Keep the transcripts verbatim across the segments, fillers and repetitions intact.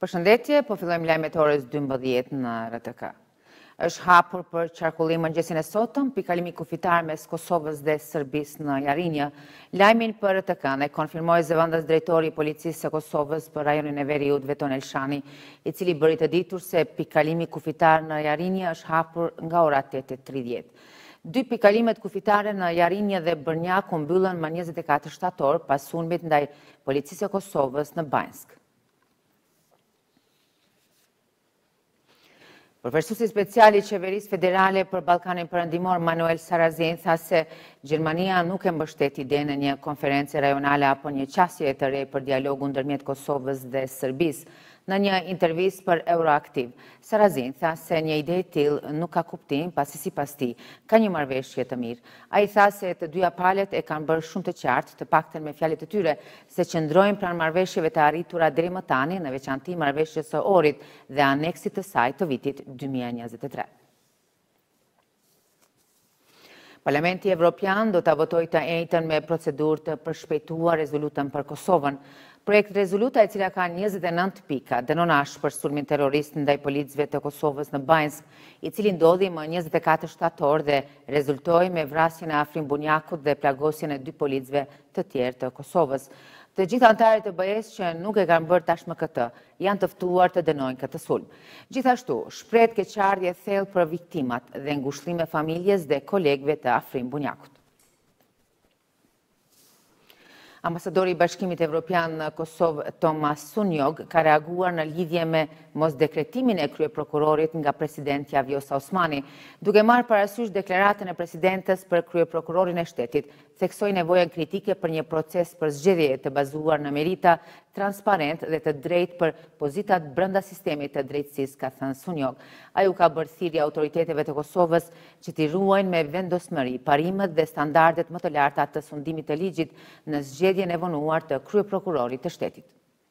Përshëndetje, po fillojmë lajmet orës dymbëdhjetë në R T K. Është hapur për qarkullim mëngjesin e sotëm pikalimi kufitar mes Kosovës dhe Serbisë në Jarinje. Lajmin për R T K e konfirmoi zëvendës drejtori i policisë së Kosovës për rajonin e Veriut Veton Elshani, i cili bëri të ditur se pikalimi kufitar në Jarinje është hapur nga ora tetë e tridhjetë. Dy pikalimet kufitare në Jarinje dhe Brnjak u mbyllën më njëzet e katër shtator pas sulmit ndaj policisë së Kosovës në Banjsk. Përfaqësuesi special i Qeverisë Federale për Ballkanin Perëndimor Manuel Sarrazin tha se Gjermania nuk e mbështet idenë e një konferencë rajonale apo një qasje të re për dialogun ndërmjet Kosovës dhe Serbisë. Në një intervistë për Euroaktiv, Sarrazin tha se një ide e tillë nuk ka kuptim pasi sipas tij ka një marrëveshje të mirë. Ai tha se të dyja palët e kanë bërë shumë të qartë, të paktën me fjalët e tyre, se qëndrojnë pranë marrëveshjeve të arritura deri më tani, në veçanti marrëveshjes së Ohrit dhe aneksit të saj të vitit dy mijë e njëzet e tre. Parlamenti Evropian do ta votojë të njëjtën me procedurë të përshpejtuar rezolutën për Kosovën. Projekt rezoluta e cila ka njëzet e nëntë pika dënon ashpër sulmin terrorist ndaj policëve të Kosovës në Banjsk, i cili ndodhi më njëzet e katër shtator dhe rezultoi me vrasjen e Afrim Bunjakut dhe plagosjen e dy policëve të tjerë të Kosovës. Të gjithë anëtarët e B E S që nuk e kanë bërë tashmë këtë, janë të ftuar të dënojnë këtë sulm. Gjithashtu, shprehet keqardhje thellë për viktimat dhe ngushëllime familjes dhe kolegëve të Afrim Bunjakut. Ambasadori i Bashkimit Evropian në Kosovë, Tomas Sunjog, ka reaguar në lidhje me mosdekretimin e kryeprokurorit nga presidentja Vjosa Osmani, duke marrë parasysh deklaratën e presidentes për kryeprokurorin e shtetit, theksoi nevojën kritike për një proces për zgjedhje të bazuar në merita, transparent dhe të drejtë për pozitat brenda sistemit të drejtësisë, ka thënë Sunjog. Ai u ka bërë thirrje autoriteteve të Kosovës që t'i ruajnë me vendosmëri parimet dhe standardet më të larta të sundimit të ligjit në zgjedhjen e vonuar të kryeprokurorit të shtetit.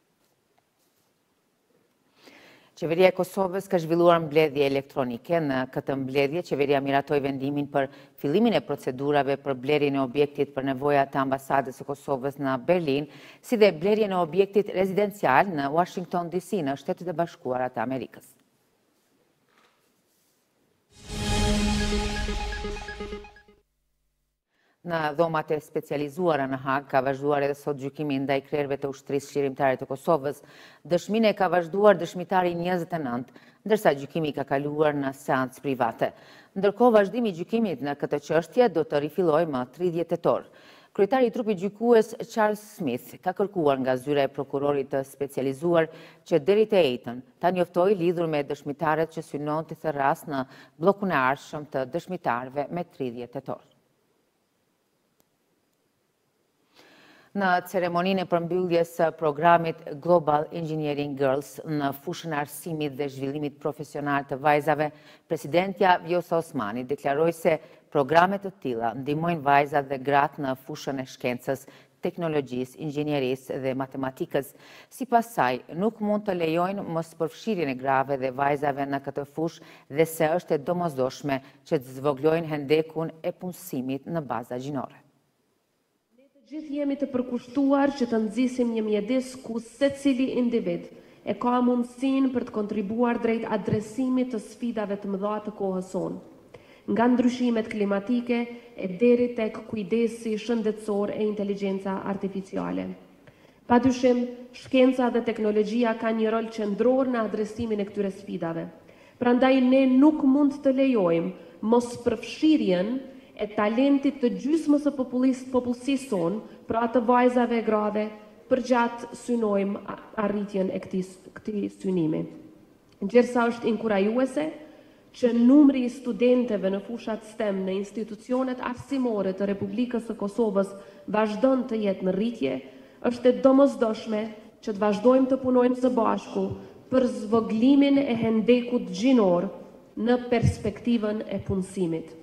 Qeveria e Kosovës ka zhvilluar mbledhje elektronike. Në këtë mbledhje, qeveria miratoi vendimin për fillimin e procedurave për blerjen e objektit për nevojat të ambasadës së Kosovës në Berlin, si dhe blerjen e objektit rezidencial në Washington D C në Shtetet e Bashkuara të Amerikës. Në dhomat e specializuara në Hag ka vazhduar edhe sot gjykimi ndaj krerëve të ushtrisë shqirimtare të Kosovës. Dëshminë e ka vazhduar dëshmitari njëzet e nëntë, ndërsa gjykimi ka kaluar në seancë private. Ndërkohë, vazhdimi i gjykimit në këtë çështje do të rifillojë më tridhjetë tetor. Kryetari i trupit gjykues Charles Smith ka kërkuar nga zyra e prokurorit të specializuar që deri te ejtën ta njoftojë lidhur me dëshmitarët që synon të therras në bllokun e ardhshëm të dëshmitarëve me tridhjetë tetor. Në ceremoninë e përmbylljes së programit Global Engineering Girls në fushën e arsimit dhe zhvillimit profesional të vajzave, presidentja Vjosa Osmani deklaroi se programe të tilla ndihmojnë vajzat dhe gratë në fushën e shkencës, teknologjisë, inxhinierisë dhe matematikës. Sipas saj, nuk mund të lejojnë mospërfshirjen e grave dhe vajzave në këtë fushë dhe se është e domosdoshme që të zvoglojnë hendekun e punësimit në baza gjinore. Gjithë jemi të përkushtuar që të nxisim një mjedis ku secili individ e ka mundësinë për të kontribuar drejt adresimit të sfidave të mëdha të kohës sonë, nga ndryshimet klimatike e deri tek kujdesi shëndetësor e inteligjenca artificiale. Padyshim, shkenca dhe teknologjia kanë një rol qendror në adresimin e këtyre sfidave. Prandaj ne nuk mund të lejojmë mospërfshirjen e talentit të gjysmës së popullsisë sonë, pra të vajzave e grave, përgjatë synojmë arritjen e këtij këtij synimi. Ndërsa është inkurajuese që numri i studentëve në fushat STEM në institucionet arsimore të Republikës së Kosovës vazhdon të jetë në rritje, është e domosdoshme që të vazhdojmë të punojmë së bashku për zvoglimin e hendekut gjinor në perspektivën e punësimit.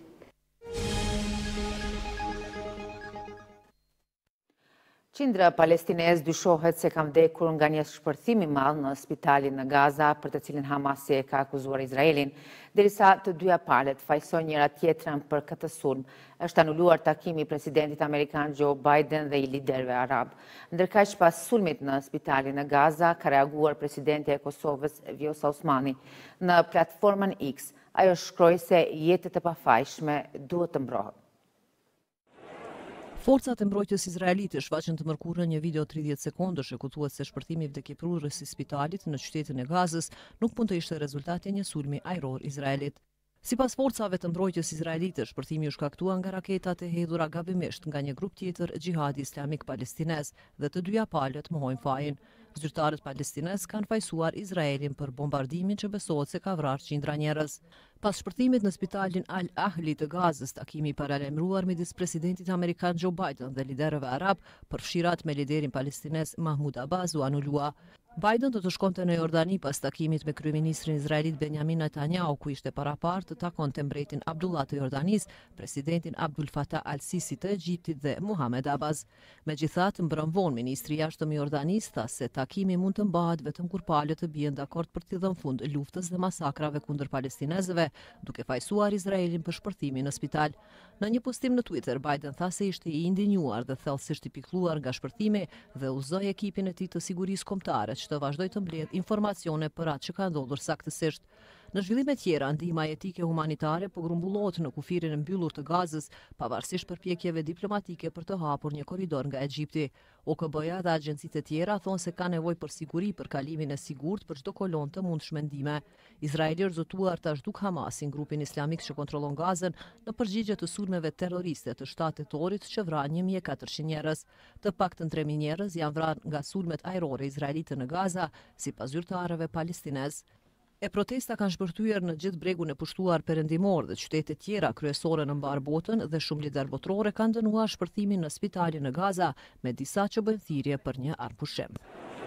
Qindra palestinez dyshohet se kanë vdekur nga një shpërthim i madh në spitalin në Gaza, për të cilin Hamasi e ka akuzuar Izraelin, derisa të dyja palët fajsojnë njëra tjetrën për këtë sulm. Është anuluar takimi i presidentit amerikan Joe Biden dhe i liderëve arab. Ndërkaq pas sulmit në spitalin në Gaza, ka reaguar presidenti e Kosovës Vjosa Osmani. Në platformën X, ajo shkroi se jetët e pafajshme duhet të mbrohen. Forcat e mbrojtjes izraelite shfaqën të mërkurën një video tridhjetë sekondësh e ku thuhet se shpërthimi i vdekjeprurës i spitalit në qytetin e Gazës nuk mund të ishte rezultati i një sulmi ajror Izraelit. Sipas forcave të mbrojtjes izraelite, shpërthimi u shkaktua nga raketat e hedhura gabimisht nga një grup tjetër xhihadi islamik palestinez dhe të dyja palët mohojnë fajin. Zyrtarët palestinez kanë fajsuar Izraelin për bombardimin që besohet se ka vrarë qindra njerëz. Pas shpërthimit në spitalin Al Ahli të Gazës, takimi i paralajmëruar midis presidentit amerikan Joe Biden dhe liderëve arab për fshirat me liderin palestinez Mahmud Abbas u anulua. Biden do të shkonte në Jordani pas takimit me kryeministrin izraelit Benjamin Netanyahu, ku ishte paraparë të takonte mbretin Abdullah të Jordanisë, presidentin Abdul Fattah al-Sisi të Egjiptit dhe Muhammed Abbas. Megjithatë, mbrëm vonë ministri i jashtëm i Jordanisë tha se takimi mund të mbahet vetëm kur palët të bien dakord për të dhënë fund luftës dhe masakrave kundër palestinezëve, duke fajsuar Izraelin për shpërthimin në spital. Në një postim në Twitter, Biden tha se ishte i indignuar dhe thellësisht i pikëlluar nga shpërthimi dhe udhëzoi ekipin e tij të sigurisë kombëtare që të vazhdoj të mbledh informacione për atë që ka ndodhur saktësisht. Në zhvillime tjera, ndihma jetike humanitare po grumbullohet në kufirin e mbyllur të Gazës, pavarësisht përpjekjeve diplomatike për të hapur një korridor nga Egjipti. O K B-ja dhe agjencitë e tjera thonë se ka nevojë për siguri për kalimin e sigurt për çdo kolon të mundshme ndihme. Izraeli rrezutuar tash duk Hamasin, grupin islamik që kontrollon Gazën, në përgjigje të sulmeve terroriste të shtatë tetorit që vran një mijë e katërqind njerëz. Të paktën tre mijë njerëz janë vrarë nga sulmet ajrore izraelite në Gaza, sipas zyrtarëve palestinez. E protesta kanë shpërthyer në gjithë bregun e pushtuar perëndimor dhe qytete tjera kryesore në mbar botën dhe shumë lider botërore kanë dënuar shpërthimin në spitalin në Gaza, me disa që bëjnë thirrje për një arpushim.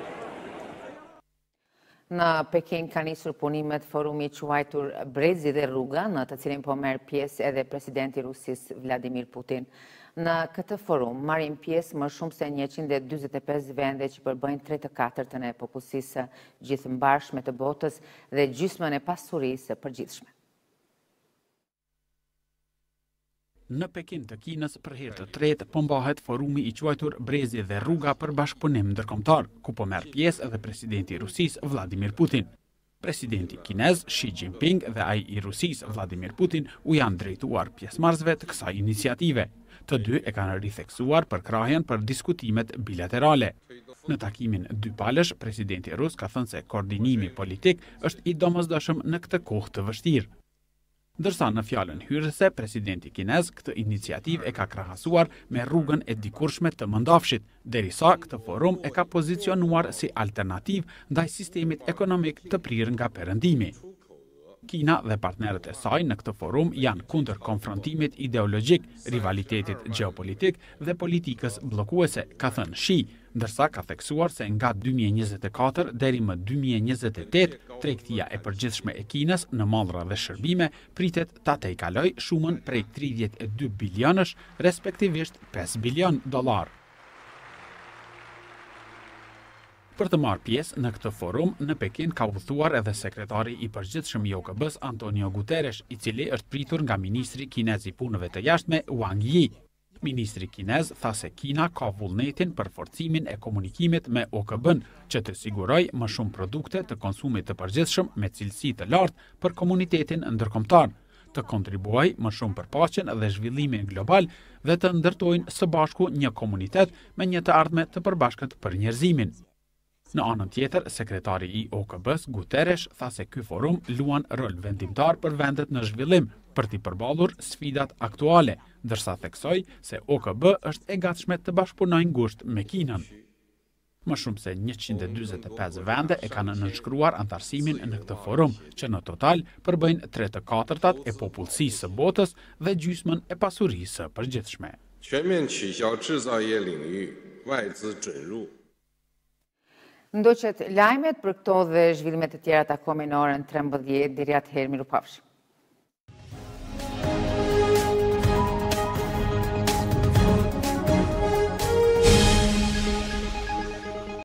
Në Pekin ka nisur punimet forumi i quajtur Brezi dhe Rruga, në të cilin po merr pjesë edhe presidenti i Rusisë Vladimir Putin. Në këtë forum marrin pjesë më shumë se njëqind e dyzet e pesë vende që përbëjnë tre të katërtën e popullsisë gjithëmbarshme të botës dhe gjysmën e pasurisë së përgjithshme. Në Pekin të Kinës për herë të tretë po mbahet forumi i quajtur Brezi dhe Rruga për bashkëpunim ndërkombëtar, ku po merr pjesë edhe presidenti i Rusisë Vladimir Putin. Presidenti kinez Xi Jinping dhe ai i Rusisë Vladimir Putin u janë drejtuar pjesëmarrësve të kësaj iniciative. Të dy e kanë ritheksuar përkrahjen për diskutimet bilaterale. Në takimin dy palësh, presidenti rus ka thënë se koordinimi politik është i domosdoshëm në këtë kohë të vështirë. Ndërsa në fjalën hyrëse, presidenti kinez këtë iniciativë e ka krahasuar me rrugën e dikurshme të mëndafshit, derisa këtë forum e ka pozicionuar si alternativë ndaj sistemit ekonomik të prirë nga perëndimi. Kina dhe partnerët e saj në këtë forum janë kundër konfrontimit ideologjik, rivalitetit gjeopolitik dhe politikës bllokuese, ka thënë Xi, ndërsa ka theksuar se nga dy mijë e njëzet e katër deri më dy mijë e njëzet e tetë, tregtia e përgjithshme e Kinës në mallra dhe shërbime pritet ta tejkaloj shumën prej tridhjetë e dy bilionësh, respektivisht pesë bilion dollar. Për të marrë pjesë në këtë forum, në Pekin ka udhëtuar edhe sekretari i përgjithshëm i O K B-s Antonio Guterres, i cili është pritur nga ministri kinez i punëve të jashtme Wang Yi. Ministri kinez tha se Kina ka vullnetin për forcimin e komunikimit me O K B-n, që të siguroj më shumë produkte të konsumit të përgjithshëm me cilësi të lartë për komunitetin ndërkombëtar, të kontribuoj më shumë për paqen dhe zhvillimin global dhe të ndërtojnë së bashku një komunitet me një të ardhme të përbashkët për njerëzimin. Në anën tjetër, sekretari i O K B-s Guterres tha se ky forum luan rol vendimtar për vendet në zhvillim për t'i përballur sfidat aktuale, ndërsa theksoi se O K B është e gatshme të bashkëpunojë ngushtë me Kinën. Më shumë se njëqind e dyzet e pesë vende e kanë nënshkruar antarësimin në këtë forum, që në total përbëjnë tre të katërtat e popullsisë së botës dhe gjysmën e pasurisë së përgjithshme. 全面取消制造业领域外资准入 Ndoqet lajmet për këto dhe zhvillimet e tjera takojmë në orën trembëdhjetë, deri atëherë mirupafshim.